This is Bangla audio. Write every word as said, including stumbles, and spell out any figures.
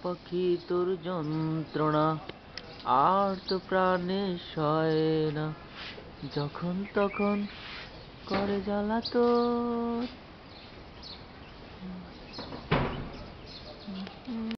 পাখি তোর যন্ত্রণা আর তো প্রাণে সয় না, যখন তখন করে জ্বালাতন।